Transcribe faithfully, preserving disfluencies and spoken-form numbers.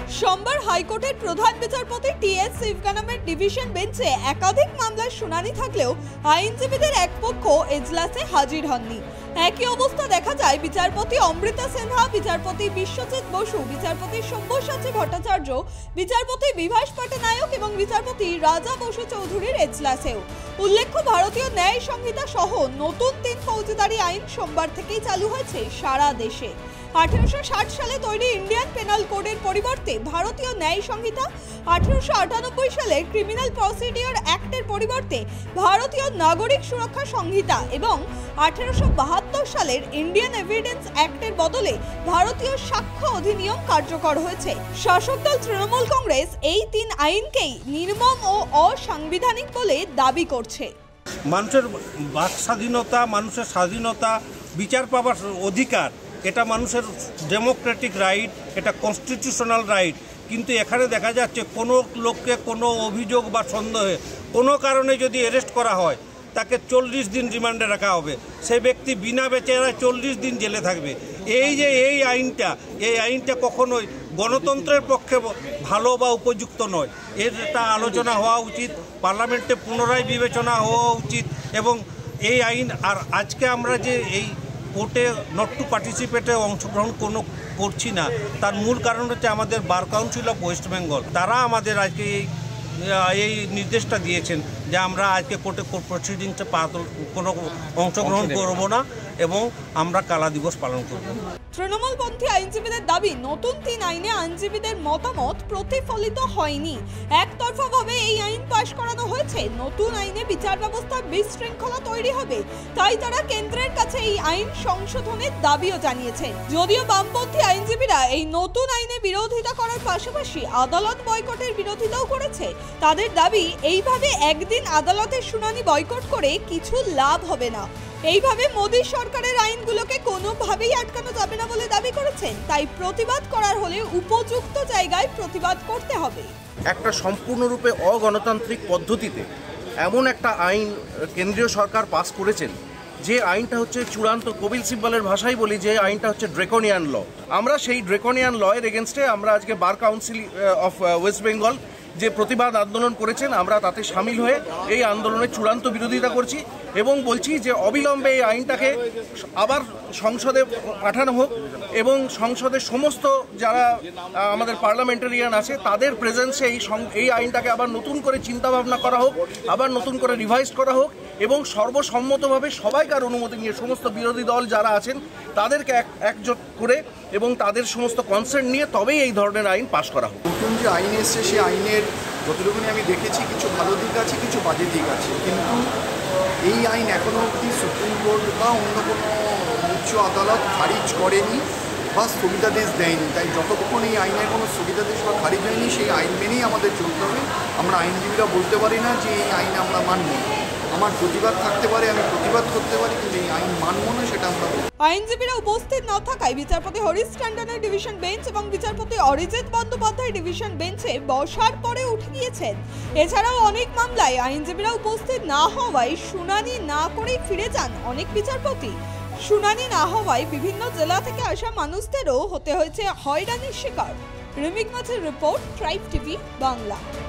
সোমবার হাইকোর্টের প্রধান বিচারপতি টি এস শিবগানামের ডিভিশন বেঞ্চে একাধিক মামলার শুনানি থাকলেও আইনজীবীদের এক পক্ষ এজলাসে হাজির হননি। একই অবস্থা দেখা যায় বিচারপতি অমৃতা সিনহা, বিচারপতি বিশ্বজিৎ বসু, বিচারপতি সব্যসাচী ভট্টাচার্য, বিচারপতি বিভাস পটনায়ক এবং বিচারপতি রাজা বসু চৌধুরীর এজলাসেও। উল্লেখ্য, ভারতীয় ন্যায় সংহিতা সহ নতুন তিন ফৌজদারি আইন সোমবার থেকেই চালু হয়েছে সারা দেশে। আঠারোশো ষাট সালে তৈরি ইন্ডিয়ান পেনাল কোডের পরিবর্তে ভারতীয় ন্যায় সংহিতা, আঠারোশো আটানব্বই সালের ক্রিমিনাল প্রসিডিওর অ্যাক্টের পরিবর্তে ভারতীয় নাগরিক সুরক্ষা সংহিতা এবং আঠারোশো বাহাত্তর সালের ইন্ডিয়ান এভিডেন্স অ্যাক্টের বদলে ভারতীয় সাক্ষ্য অধিনিয়ম কার্যকর হয়েছে। শাসক দল তৃণমূল কংগ্রেস এই তিন আইনকেই নির্মম ও অসাংবিধানিক বলে দাবি করছে। মানুষের বাক স্বাধীনতা, মানুষের স্বাধীনতা, বিচার পাওয়ার অধিকার, এটা মানুষের ডেমোক্রেটিক রাইট, এটা কনস্টিটিউশনাল রাইট। কিন্তু এখানে দেখা যাচ্ছে কোনো লোককে কোনো অভিযোগ বা সন্দেহে কোনো কারণে যদি অ্যারেস্ট করা হয়, তাকে চল্লিশ দিন রিমান্ডে রাখা হবে। সে ব্যক্তি বিনা বেচারায় চল্লিশ দিন জেলে থাকবে। এই যে এই আইনটা, এই আইনটা কখনোই গণতন্ত্রের পক্ষে ভালো বা উপযুক্ত নয়। এর একটা আলোচনা হওয়া উচিত, পার্লামেন্টে পুনরায় বিবেচনা হওয়া উচিত। এবং এই আইন, আর আজকে আমরা যে এই কোর্টে নট টু পার্টিসিপেটে অংশগ্রহণ কোনো করছি না, তার মূল কারণ হচ্ছে আমাদের Bar Council of West Bengal. তারা আমাদের আজকে এই এই নির্দেশটা দিয়েছেন যে আমরা আজকে কোর্টে কোর্ট প্রসিডিংসে কোনো অংশগ্রহণ করব না এবং আমরা কালা দিবস পালন করব। তৃণমূলপন্থী আইনজীবীদের দাবি, নতুন তিন আইনে আইনজীবীদের মতামত প্রতিফলিত হয়নি। একতরফাভাবে এই আইন পাশ করানো হয়েছে। নতুন আইনে বিচার ব্যবস্থার বিশৃঙ্খলা তৈরি হবে, তাই তারা কেন্দ্রের কাছে এই আইন সংশোধনের দাবিও জানিয়েছেন। যদিও বামপন্থী আইনজীবীরা এই নতুন আইনে বিরোধিতা করার পাশাপাশি আদালত বয়কটের বিরোধিতাও করেছে। তাদের দাবি, এইভাবে একদিন আদালতের শুনানি বয়কট করে কিছু লাভ হবে না। এইভাবে মোদী সরকারের আইনগুলোকে কোনোভাবেই আটকানো যাবে না বলে দাবি করেছেন। তাই প্রতিবাদ করার হলে উপযুক্ত জায়গায় প্রতিবাদ করতে হবে। একটা সম্পূর্ণরূপে অগণতান্ত্রিক পদ্ধতিতে এমন একটা আইন কেন্দ্রীয় সরকার পাস করেছেন, যে আইনটা হচ্ছে চূড়ান্ত, কপিল সিব্বলের ভাষায় বলি যে আইনটা হচ্ছে ড্রেকনিয়ান ল। আমরা সেই ড্রেকনিয়ান ল এর এগেনস্টে আমরা আজকে Bar Council of West Bengal যে প্রতিবাদ আন্দোলন করেছেন, আমরা তাতে সামিল হয়ে এই আন্দোলনের চূড়ান্ত বিরোধিতা করছি এবং বলছি যে অবিলম্বে এই আইনটাকে আবার সংসদে পাঠানো হোক এবং সংসদের সমস্ত যারা আমাদের পার্লামেন্টারিয়ান আছে তাদের প্রেজেন্সে এই এই আইনটাকে আবার নতুন করে চিন্তাভাবনা করা হোক, আবার নতুন করে রিভাইজ করা হোক এবং সর্বসম্মতভাবে সবাইকার অনুমতি নিয়ে সমস্ত বিরোধী দল যারা আছেন তাদেরকে এক একজোট করে এবং তাদের সমস্ত কনসার্ন নিয়ে তবেই এই ধরনের আইন পাশ করা হোক। নতুন যে আইন এসছে সেই আইনের যতটুকুনি আমি দেখেছি কিছু ভালো দিক আছে, কিছু বাজে দিক আছে, কিন্তু এই আইন এখনও অবধি সুপ্রিম কোর্ট বা অন্য কোনো উচ্চ আদালত খারিজ করেনি বা স্থগিতাদেশ দেয়নি। তাই যতক্ষণ এই আইনের কোনো স্থগিতাদেশ বা খারিজ হয়নি সেই আইন মেনেই আমাদের চলতে হবে। আমরা আইনজীবীরা বলতে পারি না যে এই আইন আমরা মানব। আমার প্রতিবাদ থাকতে পারে, আমি প্রতিবাদ করতে পারি, কিন্তু এই আইন মানব না সেটা আমরা। আইনজীবীরা উপস্থিত না থাকায় বিচারপতি হরিশ ট্যান্ডনের ডিভিশন বেঞ্চ এবং বিচারপতি অরিজিৎ বন্দ্যোপাধ্যায় ডিভিশন বেঞ্চে বসার পরে উঠে গিয়েছেন। এছাড়াও অনেক মামলায় আইনজীবীরা উপস্থিত না হওয়ায় শুনানি না করেই ফিরে যান অনেক বিচারপতি। শুনানি না হওয়ায় বিভিন্ন জেলা থেকে আসা মানুষদেরও হতে হয়েছে হয়রানির শিকার। রিমিক মাছের রিপোর্ট, ট্রাইব টিভি বাংলা।